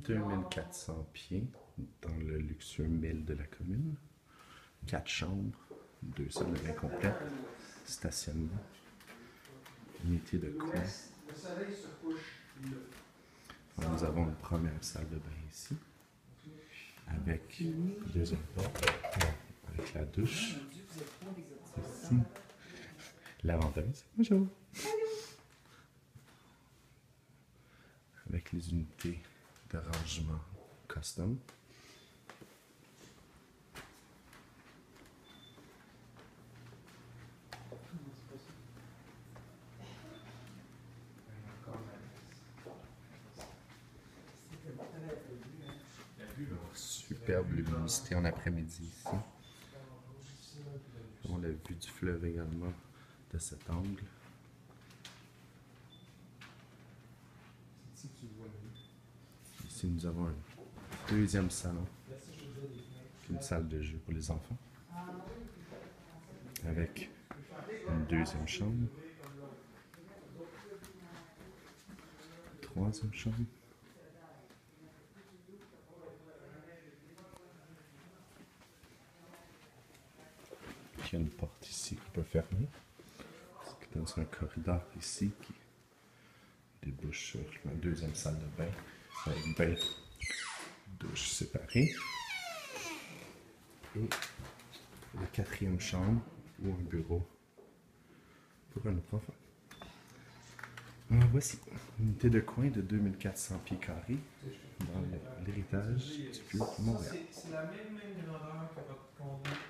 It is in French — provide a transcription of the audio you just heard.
2400 pieds dans le luxueux 1000 de la commune. 4 chambres, 2 salles de bain complètes, stationnement, unité de coin. Nous avons une première salle de bain ici, avec deuxième porte, avec la douche. Ici, lavandeuse. Bonjour. Avec les unités de rangement custom. Superbe luminosité en après-midi ici. On a la vue du fleuve également de cet angle. Ici, nous avons un deuxième salon, une salle de jeu pour les enfants, avec une deuxième chambre, troisième chambre, il y a une porte ici qu'on peut fermer, qui donne sur un corridor ici qui débouche sur la deuxième salle de bain avec bain, douche séparée, et la quatrième chambre ou un bureau pour un autre enfant. Alors voici une unité de coin de 2400 pieds carrés dans l'héritage du vieux Montréal. C'est la même grandeur que votre condo.